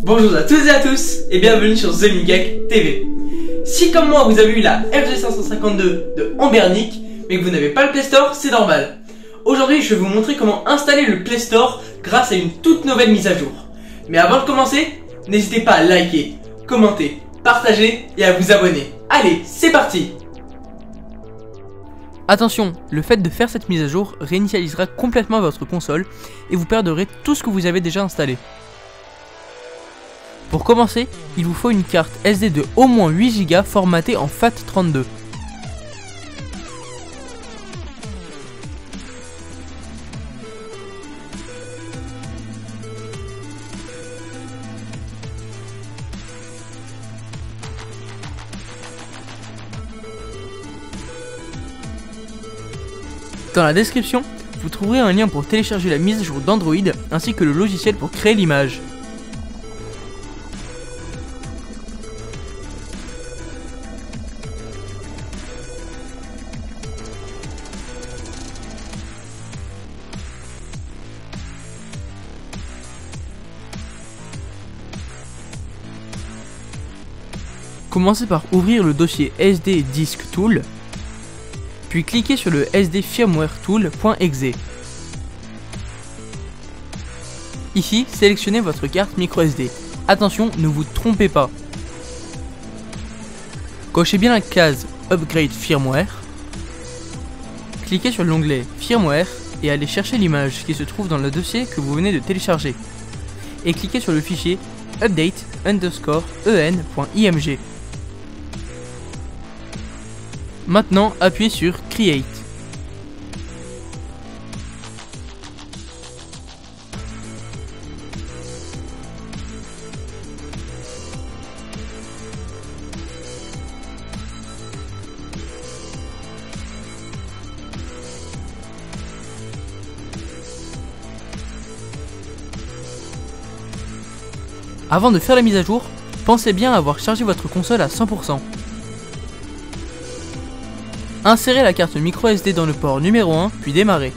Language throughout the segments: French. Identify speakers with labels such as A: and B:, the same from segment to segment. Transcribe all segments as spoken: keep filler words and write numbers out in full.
A: Bonjour à toutes et à tous et bienvenue sur The Minicake T V. Si comme moi vous avez eu la F G cinq cent cinquante-deux de Ambernic mais que vous n'avez pas le Play Store, c'est normal. Aujourd'hui je vais vous montrer comment installer le Play Store grâce à une toute nouvelle mise à jour. Mais avant de commencer, n'hésitez pas à liker, commenter, partager et à vous abonner. Allez, c'est parti!
B: Attention, le fait de faire cette mise à jour réinitialisera complètement votre console et vous perdrez tout ce que vous avez déjà installé. Pour commencer, il vous faut une carte S D de au moins huit giga formatée en FAT trente-deux. Dans la description, vous trouverez un lien pour télécharger la mise à jour d'Android ainsi que le logiciel pour créer l'image. Commencez par ouvrir le dossier S D Disk Tool, puis cliquez sur le S D Firmware Tool.exe. Ici, sélectionnez votre carte microSD. Attention, ne vous trompez pas. Cochez bien la case Upgrade Firmware. Cliquez sur l'onglet Firmware et allez chercher l'image qui se trouve dans le dossier que vous venez de télécharger. Et cliquez sur le fichier update underscore en.img. Maintenant, appuyez sur Create. Avant de faire la mise à jour, pensez bien à avoir chargé votre console à cent pour cent. Insérez la carte microSD dans le port numéro un, puis démarrez.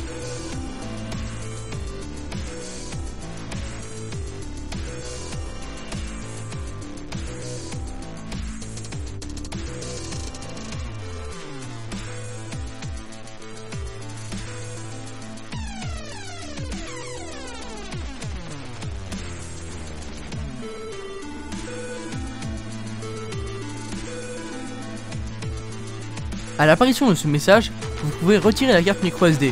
B: À l'apparition de ce message, vous pouvez retirer la carte microSD.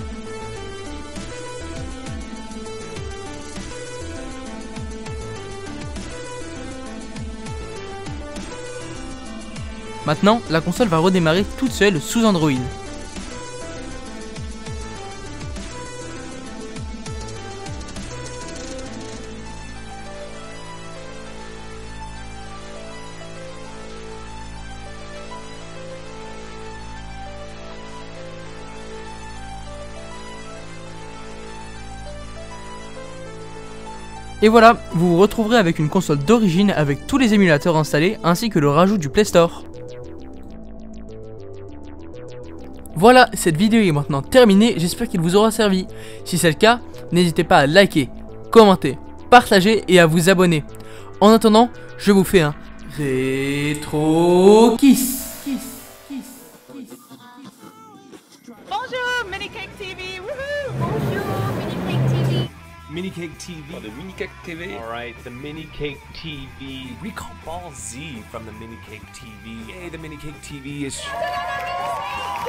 B: Maintenant, la console va redémarrer toute seule sous Android. Et voilà, vous vous retrouverez avec une console d'origine avec tous les émulateurs installés ainsi que le rajout du Play Store. Voilà, cette vidéo est maintenant terminée, j'espère qu'il vous aura servi. Si c'est le cas, n'hésitez pas à liker, commenter, partager et à vous abonner. En attendant, je vous fais un rétro kiss.
C: Bonjour, Minicake T V, woohoo! Bonjour, Minicake T V.
D: Minicake T V.
E: Oh, the Minicake T V.
D: Alright, the Minicake T V. Recall Ball Z from the Minicake T V. Yay, the Minicake T V is...